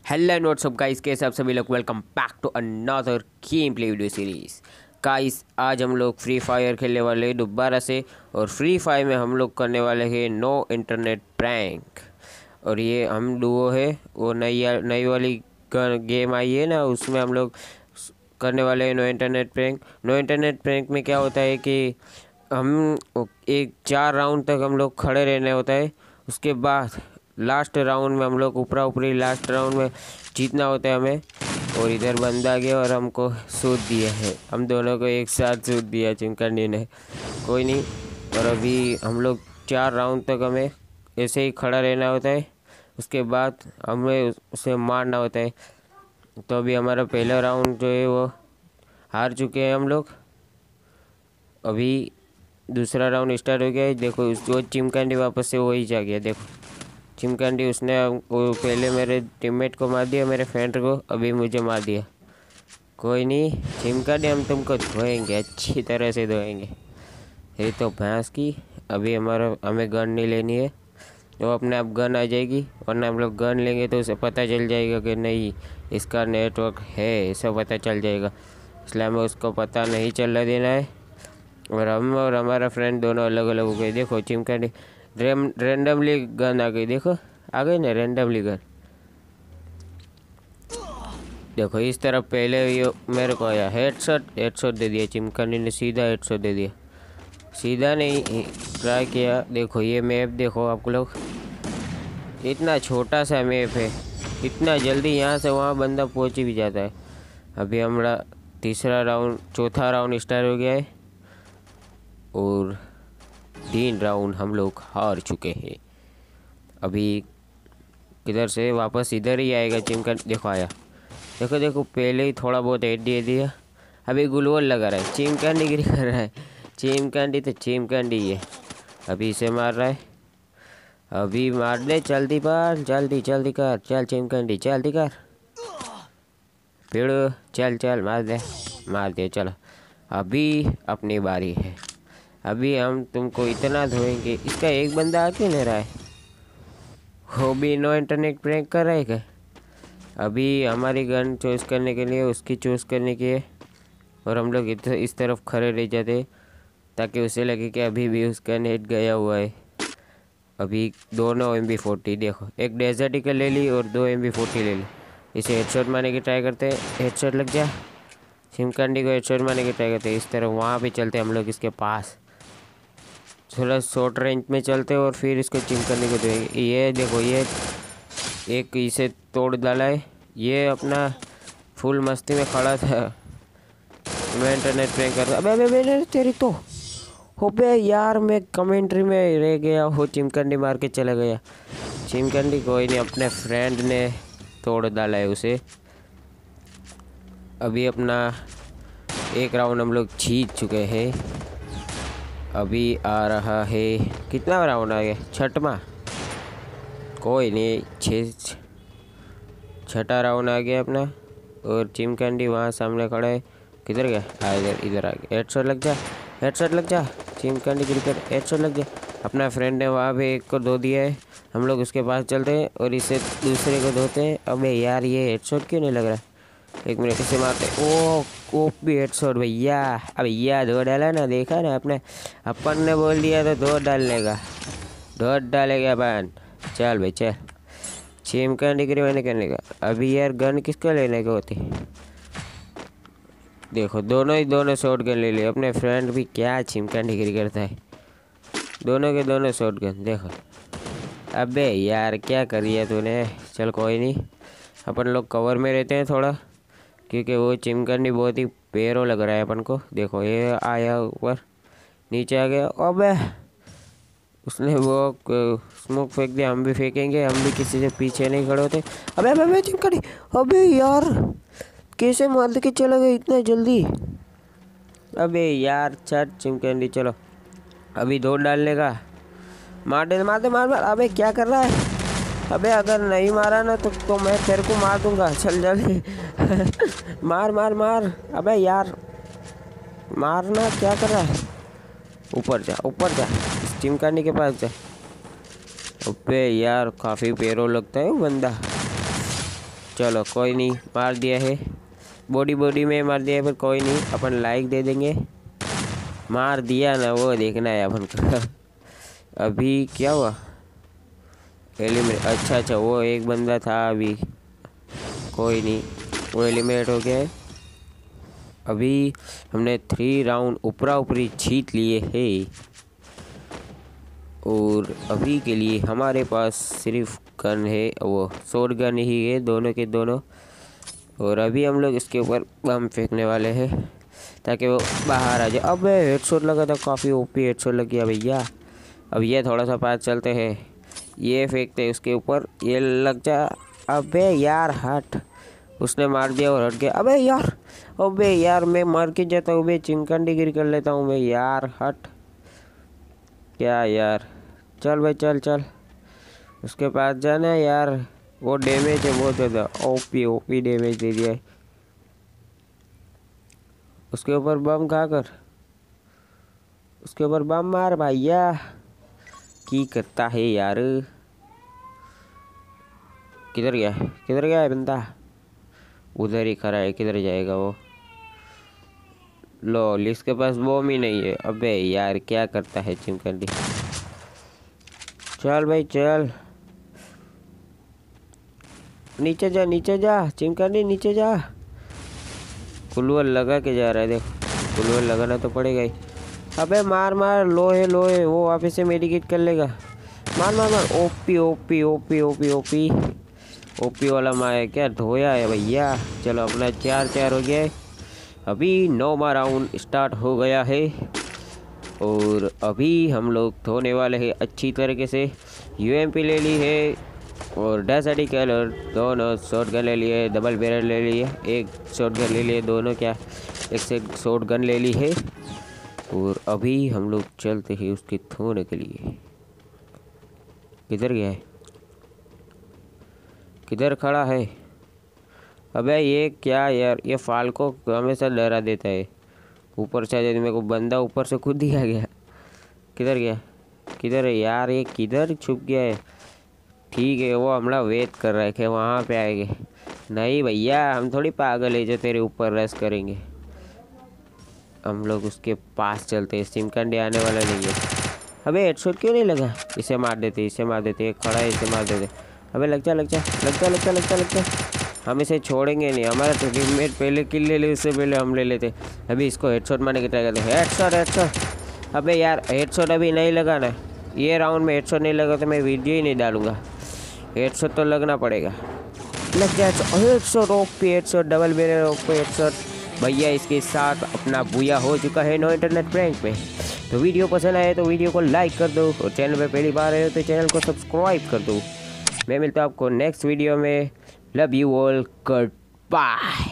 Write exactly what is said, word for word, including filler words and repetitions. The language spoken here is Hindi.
हेलो एंड व्हाट्सअप गाइस, कैसे आप सभी लोग। Welcome back to another game play video series. Guys आज हम लोग फ्री फायर खेलने वाले हैं दोबारा से। और फ्री फायर में हम लोग करने वाले हैं नो इंटरनेट प्रैंक। और ये हम डुओ है, वो नई नई वाली गेम आई है ना, उसमें हम लोग करने वाले हैं no internet prank. No internet prank में क्या होता है कि हम एक चार राउंड तक हम लोग खड़े रहने होता है। उसके बाद लास्ट राउंड में हम लोग ऊपरा ऊपरी लास्ट राउंड में जीतना होता है हमें। और इधर बंदा गया और हमको सूद दिया है, हम दोनों को एक साथ सूद दिया चिमकंडी ने। कोई नहीं। और अभी हम लोग चार राउंड तक हमें ऐसे ही खड़ा रहना होता है। उसके बाद हमें उसे मारना होता है। तो अभी हमारा पहला राउंड जो है वो हार चुके हैं हम लोग। अभी दूसरा राउंड स्टार्ट हो गया है। देखो वो चिमकंडी वापस से वही जा गया। देखो चिमकंडी उसने वो पहले मेरे टीममेट को मार दिया, मेरे फ्रेंड को, अभी मुझे मार दिया। कोई नहीं चिमकंडी, हम तुमको धोएंगे, अच्छी तरह से धोएंगे। ये तो भैंस की। अभी हमारा हमें गन नहीं लेनी है, तो अपने आप गन आ जाएगी। वरना हम लोग गन लेंगे तो उसे पता चल जाएगा कि नहीं इसका नेटवर्क है, ऐसा पता चल जाएगा। इसलिए हमें उसको पता नहीं चलने देना है। और हम और हमारा फ्रेंड दोनों अलग अलग हो गए। देखो चिमकंडी रैंडमली गन आ गई। देखो आ गई ना रैंडमली गन। देखो इस तरफ पहले ये मेरे को आया हेडशॉट, हेडशॉट दे दिया चिमकंडी ने, सीधा हेडशॉट दे दिया। सीधा नहीं ट्राई किया। देखो ये मैप देखो आप लोग, इतना छोटा सा मैप है, इतना जल्दी यहाँ से वहाँ बंदा पहुँच भी जाता है। अभी हमारा तीसरा राउंड चौथा राउंड स्टार्ट हो गया है और तीन राउंड हम लोग हार चुके हैं। अभी किधर से वापस इधर ही आएगा चिमकंडी। देखो आया, देखो देखो पहले ही थोड़ा बहुत हेड दे दिया। अभी गुलवल लगा रहा है, चिमकंडी गिरी कर रहा है। चिमकंडी तो चिमकंडी है। अभी इसे मार रहा है, अभी मार दे, जल्दी पर, जल्दी जल्दी कर, चल चिमकंडी जल्दी कर, पेड़ चल चल मार दे, मार दे। चलो अभी अपनी बारी है। अभी हम तुमको इतना धोएंगे। इसका एक बंदा आ क्यों नहीं रहा है, वो भी नो इंटरनेट प्रैंक कर रहा है क्या। अभी हमारी गन चॉइस करने के लिए उसकी चॉइस करने की है। और हम लोग इस तरफ खड़े रह जाते ताकि उसे लगे कि अभी भी उसका नेट गया हुआ है। अभी दोनों एम बी फोर्टी, देखो एक डेजर्ट ईगल ले ली और दो एम बी फोर्टी ले ली। इसे हेडशॉट मारने की ट्राई करते हैं, हेडशॉट लग जा। चिमकंडी को हेडशॉट मारने की ट्राई करते हैं। इस तरह वहाँ पे चलते हम लोग इसके पास, थोड़ा शॉर्ट रेंज में चलते और फिर इसको चिमकंडी को देंगे। ये देखो ये एक इसे तोड़ डाला है। ये अपना फुल मस्ती में खड़ा था, मैं इंटरनेट प्रैंक कर रहा। अबे अबे अबे तेरी तो हो बे यार, मैं कमेंट्री में रह गया हो, चिमकंडी मार के चला गया। चिमकंडी कोई नहीं, अपने फ्रेंड ने तोड़ डाला है उसे। अभी अपना एक राउंड हम लोग जीत चुके हैं। अभी आ रहा है कितना राउंड आ गया, छठवां। कोई नहीं, छः छठा राउंड आ गया अपना। और चिमकंडी वहाँ सामने खड़ा है। किधर गया, आ इधर इधर आ गया। हेडशॉट लग जा, हेडशॉट लग जा, चिमकंडी क्रिकेट हेडशॉट लग जा। अपना फ्रेंड ने वहाँ पे एक को धो दिया है। हम लोग उसके पास चलते हैं और इसे दूसरे को धोते हैं। अबे यार ये हेडशॉट क्यों नहीं लग रहा है, एक मिनट इसे मारते। ओ ओ भी हेडशॉट भैया। अब भैया दो डाला ना, देखा ना अपने, अपन ने बोल दिया तो दो डालने का, दो डालेगा अपन। चल भाई चल, चिमकंडी की मैंने करने का। अभी यार गन किसको लेने का होती, देखो दोनों ही दोनों शॉट गन ले लिए। अपने फ्रेंड भी क्या चिमकंडी गिरी करता है, दोनों के दोनों शॉट गन। देखो अबे यार क्या करिए तूने। चल कोई नहीं, अपन लोग कवर में रहते हैं थोड़ा, क्योंकि वो चिमकंडी बहुत ही पैरों लग रहा है अपन को। देखो ये आया ऊपर, नीचे आ गया। अबे उसने वो स्मोक फेंक दिया, हम भी फेंकेंगे, हम भी किसी से पीछे नहीं खड़े होते। अबे अबे अबे चिमकंडी, अबे यार कैसे मार के चला गया इतना जल्दी। अबे यार चट चिमकंडी। चलो अभी दो डालने का, मार दे मार दे मार मार। अबे क्या कर रहा है, अबे अगर नहीं मारा ना तो तो मैं तेरे को मार दूंगा। चल जल्दी मार मार मार। अबे यार मारना, क्या कर रहा है, ऊपर जा ऊपर जा, चिमकंडी के पास जा। अबे यार काफ़ी पैरों लगता है वो बंदा। चलो कोई नहीं, मार दिया है, बॉडी बॉडी में मार दिया है, पर कोई नहीं, अपन लाइक दे देंगे। मार दिया ना, वो देखना है अपन का। अभी क्या हुआ, एलिमिनेट, अच्छा अच्छा वो एक बंदा था अभी, कोई नहीं, वो एलिमिनेट हो गया है। अभी हमने थ्री राउंड ऊपरा ऊपरी जीत लिए हैं, और अभी के लिए हमारे पास सिर्फ गन है, वो शॉट गन ही है दोनों के दोनों। और अभी हम लोग इसके ऊपर बम फेंकने वाले हैं ताकि वो बाहर आ जाए। अब हेडशॉट लगा था, काफ़ी ओपी हेडशॉट लग गया भैया। अब ये थोड़ा सा पास चलते हैं, ये फेंकते हैं उसके ऊपर, ये लग जा। अबे यार हट, उसने मार दिया और हट गया। अबे यार, अबे यार मैं मर के जाता हूँ, चिंकन डिग्री कर लेता हूँ मैं यार, हट क्या यार। चल भाई चल चल, उसके पास जाना है यार, वो डैमेज है बहुत ज़्यादा, ओपी ओपी डैमेज दे दिया है। उसके ऊपर बम खा कर, उसके ऊपर बम मार भैया, की करता है यार। किधर गया, किधर गया है बंदा, उधर ही खड़ा है, किधर जाएगा वो। लो इसके पास बम ही नहीं है। अबे यार क्या करता है चिमकंडी, चल भाई चल, नीचे जा नीचे जा चिमकंडी, नीचे जा। कुलवर लगा के जा रहा है, देखो कुलवर लगाना तो पड़ेगा ही। अबे मार मार, लोहे लोहे, वो वापस से मेडिकेट कर लेगा। मार मार मार, OP OP OP OP OP OP वाला मार क्या धोया है भैया। चलो अपना चार चार हो गया है। अभी नौवां राउंड स्टार्ट हो गया है, और अभी हम लोग धोने वाले हैं अच्छी तरीके से। यूएमपी ले ली है और डेजर्ट कलर, दोनों शॉट गन ले लिए, डबल बैरल ले लिए, एक शॉट गन ले लिए, दोनों क्या एक से शॉट गन ले ली है। और अभी हम लोग चलते हैं उसके धोने के लिए। किधर गया है, किधर खड़ा है। अबे ये क्या यार, ये फाल्को हमेशा डरा देता है। ऊपर से आते मेरे को बंदा ऊपर से खुद ही आ गया। किधर गया, किधर है यार, ये किधर छुप गया है। ठीक है वो हमला वेट कर रहा है कि वहाँ पे आएंगे। नहीं भैया हम थोड़ी पागल है जो तेरे ऊपर रस करेंगे। हम लोग उसके पास चलते हैं, चिमकंडी आने वाला नहीं है। अबे हेडशॉट क्यों नहीं लगा, इसे मार देते इसे मार देते, एक खड़ा है इसे मार देते। अबे लग जा लग जा लग जा लग जा लग जा लग जा, हम इसे छोड़ेंगे नहीं। हमारा तो टीममेट पहले किल ले ले, उससे पहले हम ले लेते। अभी इसको हेडशॉट मारने की ट्राई करते, हेडशॉट हेडशॉट। अबे यार हेडशॉट अभी नहीं लगा ना, ये राउंड में हेडशॉट नहीं लगा तो मैं वीडियो ही नहीं डालूंगा। हेडशॉट तो लगना पड़ेगा, लग जाए headshot, OP headshot, double barrel OP headshot. भैया इसके साथ अपना बुया हो चुका है नो इंटरनेट प्रैंक में। तो वीडियो पसंद आए तो वीडियो को लाइक कर दो, और चैनल पे पहली बार आए हो तो चैनल को सब्सक्राइब कर दो। मैं मिलता हूँ आपको नेक्स्ट वीडियो में। Love you all, good bye.